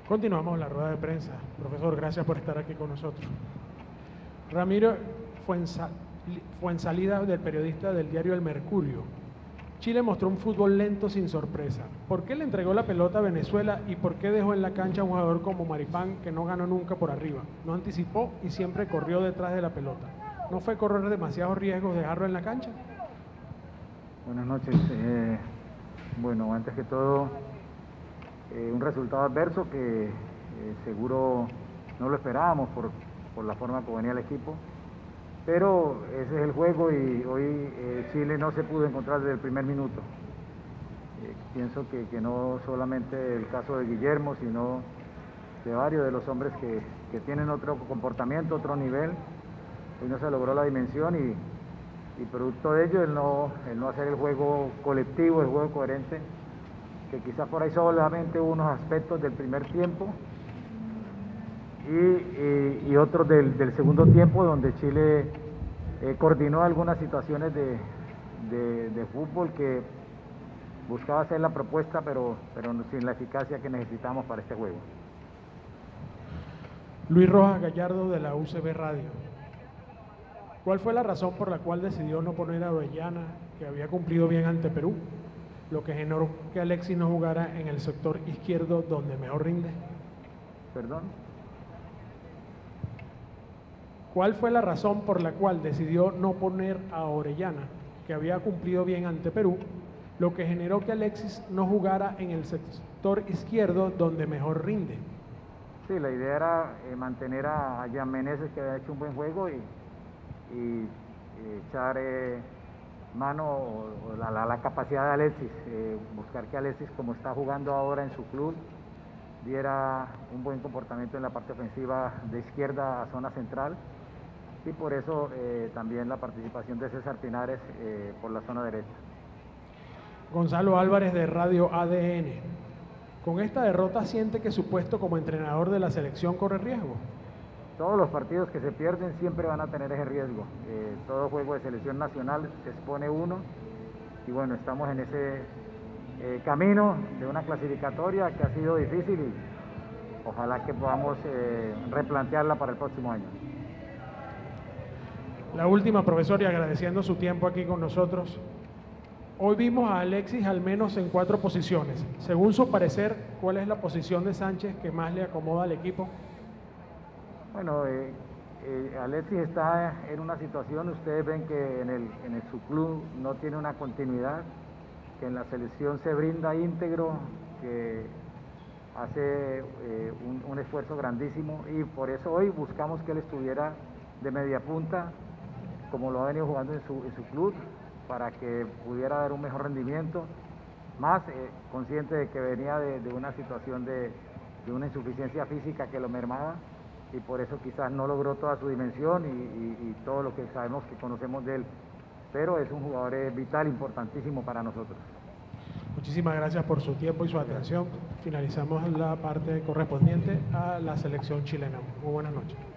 Continuamos la rueda de prensa. Profesor, gracias por estar aquí con nosotros. Ramiro Fuenzalida, del periodista del diario El Mercurio. Chile mostró un fútbol lento sin sorpresa. ¿Por qué le entregó la pelota a Venezuela y por qué dejó en la cancha a un jugador como Maripán que no ganó nunca por arriba? No anticipó y siempre corrió detrás de la pelota. ¿No fue correr demasiados riesgos dejarlo en la cancha? Buenas noches. Bueno, antes que todo, un resultado adverso que seguro no lo esperábamos por la forma como venía el equipo, pero ese es el juego y hoy Chile no se pudo encontrar desde el primer minuto. Pienso que no solamente el caso de Guillermo, sino de varios de los hombres que tienen otro comportamiento, otro nivel. Hoy no se logró la dimensión y producto de ello el no hacer el juego colectivo, el juego coherente, que quizás por ahí solamente unos aspectos del primer tiempo y otros del segundo tiempo, donde Chile coordinó algunas situaciones de fútbol que buscaba hacer la propuesta, pero sin la eficacia que necesitamos para este juego. Luis Rojas Gallardo, de la UCB Radio. ¿Cuál fue la razón por la cual decidió no poner a Orellana, que había cumplido bien ante Perú, lo que generó que Alexis no jugara en el sector izquierdo donde mejor rinde? ¿Perdón? ¿Cuál fue la razón por la cual decidió no poner a Orellana, que había cumplido bien ante Perú, lo que generó que Alexis no jugara en el sector izquierdo donde mejor rinde? Sí, la idea era mantener a Jan Meneses, que había hecho un buen juego, y echar mano o la capacidad de Alexis, buscar que Alexis, como está jugando ahora en su club, diera un buen comportamiento en la parte ofensiva de izquierda a zona central, y por eso también la participación de César Pinares por la zona derecha. Gonzalo Álvarez, de Radio ADN. ¿Con esta derrota siente que su puesto como entrenador de la selección corre riesgo? Todos los partidos que se pierden siempre van a tener ese riesgo. Todo juego de selección nacional se expone uno y bueno, estamos en ese camino de una clasificatoria que ha sido difícil y ojalá que podamos replantearla para el próximo año. La última, profesor, y agradeciendo su tiempo aquí con nosotros. Hoy vimos a Alexis al menos en 4 posiciones. Según su parecer, ¿cuál es la posición de Sánchez que más le acomoda al equipo? Bueno, Alexis está en una situación, ustedes ven que su club no tiene una continuidad, que en la selección se brinda íntegro, que hace un esfuerzo grandísimo y por eso hoy buscamos que él estuviera de media punta, como lo ha venido jugando en su club, para que pudiera dar un mejor rendimiento, más consciente de que venía de una situación de una insuficiencia física que lo mermaba, y por eso quizás no logró toda su dimensión y todo lo que sabemos, que conocemos de él, pero es un jugador vital, importantísimo para nosotros. Muchísimas gracias por su tiempo y su atención. Finalizamos la parte correspondiente a la selección chilena. Muy buenas noches.